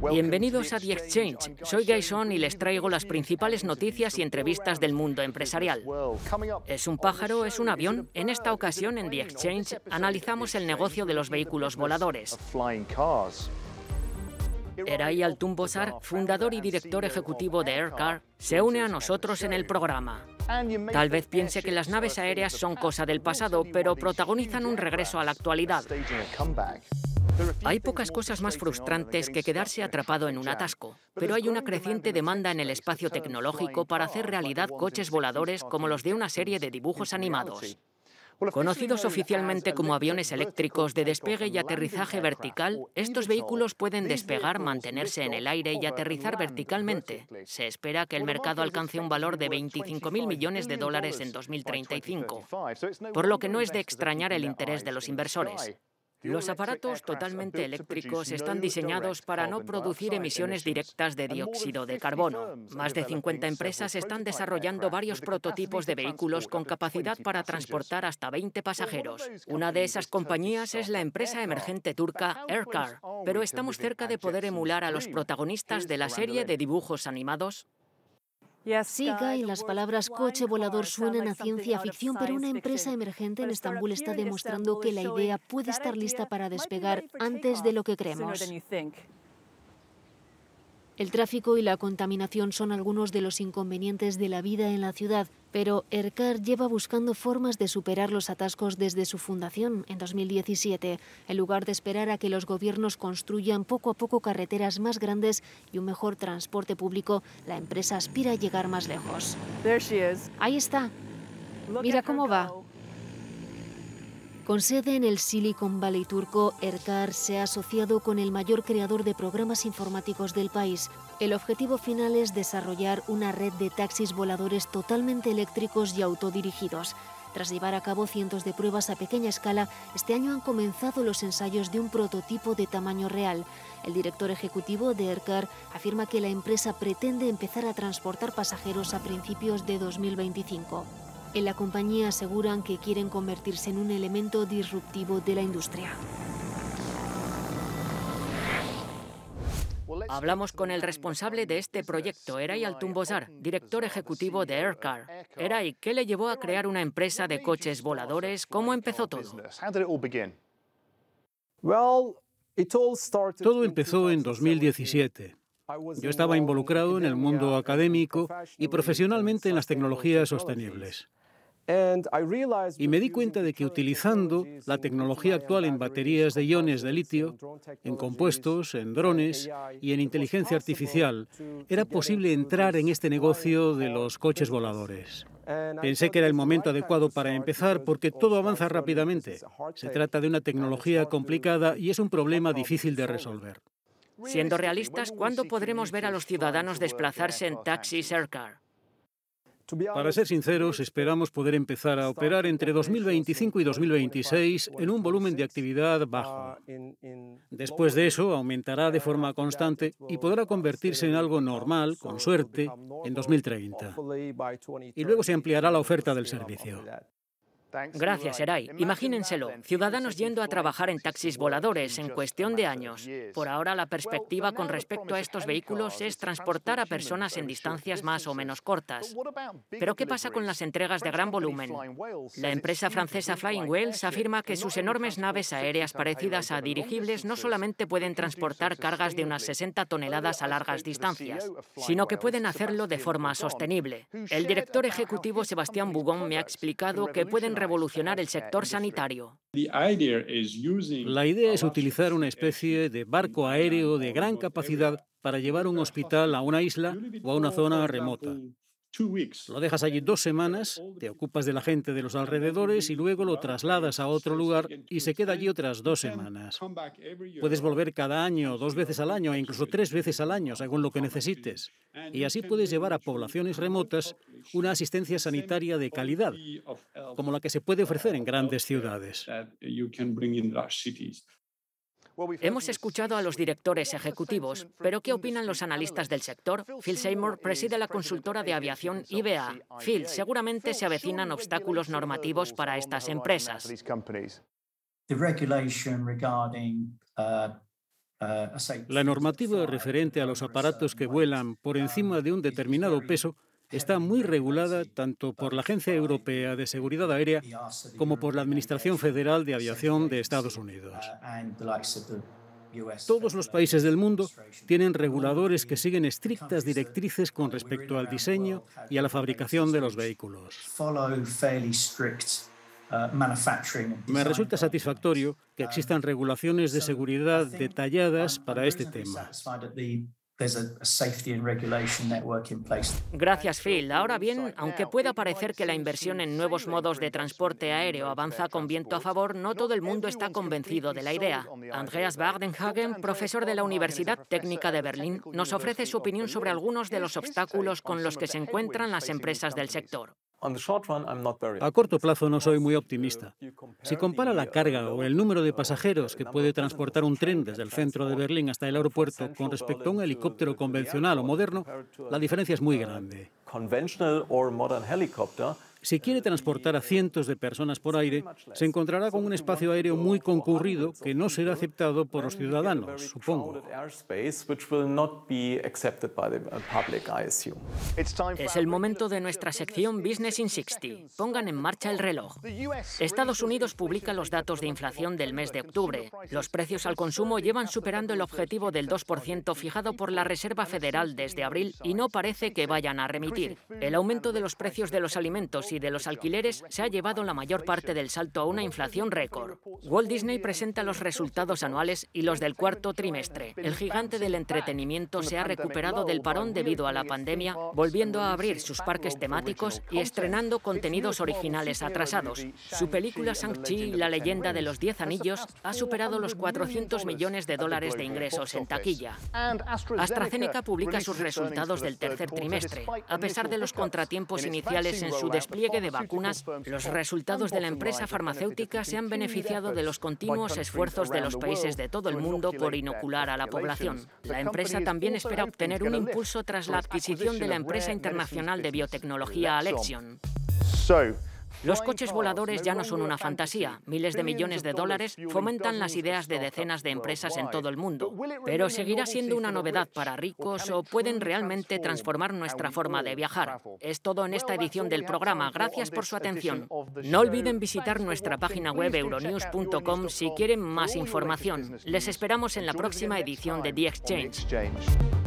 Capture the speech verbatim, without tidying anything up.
Bienvenidos a The Exchange. Soy Gaison y les traigo las principales noticias y entrevistas del mundo empresarial. ¿Es un pájaro? ¿Es un avión? En esta ocasión, en The Exchange, analizamos el negocio de los vehículos voladores. Eray Altunbosar, fundador y director ejecutivo de Aircar, se une a nosotros en el programa. Tal vez piense que las naves aéreas son cosa del pasado, pero protagonizan un regreso a la actualidad. Hay pocas cosas más frustrantes que quedarse atrapado en un atasco, pero hay una creciente demanda en el espacio tecnológico para hacer realidad coches voladores como los de una serie de dibujos animados. Conocidos oficialmente como aviones eléctricos de despegue y aterrizaje vertical, estos vehículos pueden despegar, mantenerse en el aire y aterrizar verticalmente. Se espera que el mercado alcance un valor de veinticinco mil millones de dólares en dos mil treinta y cinco, por lo que no es de extrañar el interés de los inversores. Los aparatos totalmente eléctricos están diseñados para no producir emisiones directas de dióxido de carbono. Más de cincuenta empresas están desarrollando varios prototipos de vehículos con capacidad para transportar hasta veinte pasajeros. Una de esas compañías es la empresa emergente turca Aircar, pero estamos cerca de poder emular a los protagonistas de la serie de dibujos animados. Sí, Guy, las palabras coche volador suenan a ciencia ficción, pero una empresa emergente en Estambul está demostrando que la idea puede estar lista para despegar antes de lo que creemos. El tráfico y la contaminación son algunos de los inconvenientes de la vida en la ciudad, pero Aircar lleva buscando formas de superar los atascos desde su fundación en dos mil diecisiete. En lugar de esperar a que los gobiernos construyan poco a poco carreteras más grandes y un mejor transporte público, la empresa aspira a llegar más lejos. Ahí está. Mira cómo va. Con sede en el Silicon Valley turco, Aircar se ha asociado con el mayor creador de programas informáticos del país. El objetivo final es desarrollar una red de taxis voladores totalmente eléctricos y autodirigidos. Tras llevar a cabo cientos de pruebas a pequeña escala, este año han comenzado los ensayos de un prototipo de tamaño real. El director ejecutivo de Aircar afirma que la empresa pretende empezar a transportar pasajeros a principios de dos mil veinticinco. En la compañía aseguran que quieren convertirse en un elemento disruptivo de la industria. Hablamos con el responsable de este proyecto, Eray Altunbosar, director ejecutivo de Aircar. Eray, ¿qué le llevó a crear una empresa de coches voladores? ¿Cómo empezó todo? Todo empezó en dos mil diecisiete. Yo estaba involucrado en el mundo académico y profesionalmente en las tecnologías sostenibles. Y me di cuenta de que utilizando la tecnología actual en baterías de iones de litio, en compuestos, en drones y en inteligencia artificial, era posible entrar en este negocio de los coches voladores. Pensé que era el momento adecuado para empezar porque todo avanza rápidamente. Se trata de una tecnología complicada y es un problema difícil de resolver. Siendo realistas, ¿cuándo podremos ver a los ciudadanos desplazarse en taxis Aircar? Para ser sinceros, esperamos poder empezar a operar entre dos mil veinticinco y dos mil veintiséis en un volumen de actividad bajo. Después de eso, aumentará de forma constante y podrá convertirse en algo normal, con suerte, en dos mil treinta. Y luego se ampliará la oferta del servicio. Gracias, Eray. Imagínenselo, ciudadanos yendo a trabajar en taxis voladores en cuestión de años. Por ahora, la perspectiva con respecto a estos vehículos es transportar a personas en distancias más o menos cortas. Pero, ¿qué pasa con las entregas de gran volumen? La empresa francesa Flying Whales afirma que sus enormes naves aéreas parecidas a dirigibles no solamente pueden transportar cargas de unas sesenta toneladas a largas distancias, sino que pueden hacerlo de forma sostenible. El director ejecutivo Sebastián Bougon me ha explicado que pueden revolucionar el sector sanitario. La idea es utilizar una especie de barco aéreo de gran capacidad para llevar un hospital a una isla o a una zona remota. Lo dejas allí dos semanas, te ocupas de la gente de los alrededores y luego lo trasladas a otro lugar y se queda allí otras dos semanas. Puedes volver cada año, dos veces al año e incluso tres veces al año, según lo que necesites. Y así puedes llevar a poblaciones remotas una asistencia sanitaria de calidad, como la que se puede ofrecer en grandes ciudades. Hemos escuchado a los directores ejecutivos, pero ¿qué opinan los analistas del sector? Phil Seymour preside la consultora de aviación I B A. Phil, seguramente se avecinan obstáculos normativos para estas empresas. La normativa referente a los aparatos que vuelan por encima de un determinado peso está muy regulada tanto por la Agencia Europea de Seguridad Aérea como por la Administración Federal de Aviación de Estados Unidos. Todos los países del mundo tienen reguladores que siguen estrictas directrices con respecto al diseño y a la fabricación de los vehículos. Me resulta satisfactorio que existan regulaciones de seguridad detalladas para este tema. Gracias, Phil. Ahora bien, aunque pueda parecer que la inversión en nuevos modos de transporte aéreo avanza con viento a favor, no todo el mundo está convencido de la idea. Andreas Wardenhagen, profesor de la Universidad Técnica de Berlín, nos ofrece su opinión sobre algunos de los obstáculos con los que se encuentran las empresas del sector. A corto plazo no soy muy optimista. Si compara la carga o el número de pasajeros que puede transportar un tren desde el centro de Berlín hasta el aeropuerto con respecto a un helicóptero convencional o moderno, la diferencia es muy grande. Si quiere transportar a cientos de personas por aire, se encontrará con un espacio aéreo muy concurrido que no será aceptado por los ciudadanos, supongo. Es el momento de nuestra sección Business in sesenta. Pongan en marcha el reloj. Estados Unidos publica los datos de inflación del mes de octubre. Los precios al consumo llevan superando el objetivo del dos por ciento fijado por la Reserva Federal desde abril y no parece que vayan a remitir. El aumento de los precios de los alimentos y de los alquileres se ha llevado la mayor parte del salto a una inflación récord. Walt Disney presenta los resultados anuales y los del cuarto trimestre. El gigante del entretenimiento se ha recuperado del parón debido a la pandemia, volviendo a abrir sus parques temáticos y estrenando contenidos originales atrasados. Su película Shang-Chi, la leyenda de los diez anillos, ha superado los cuatrocientos millones de dólares de ingresos en taquilla. AstraZeneca publica sus resultados del tercer trimestre. A pesar de los contratiempos iniciales en su despliegue de vacunas, los resultados de la empresa farmacéutica se han beneficiado de los continuos esfuerzos de los países de todo el mundo por inocular a la población. La empresa también espera obtener un impulso tras la adquisición de la empresa internacional de biotecnología Alexion. Los coches voladores ya no son una fantasía. Miles de millones de dólares fomentan las ideas de decenas de empresas en todo el mundo. Pero ¿seguirá siendo una novedad para ricos o pueden realmente transformar nuestra forma de viajar? Es todo en esta edición del programa. Gracias por su atención. No olviden visitar nuestra página web euronews punto com si quieren más información. Les esperamos en la próxima edición de The Exchange.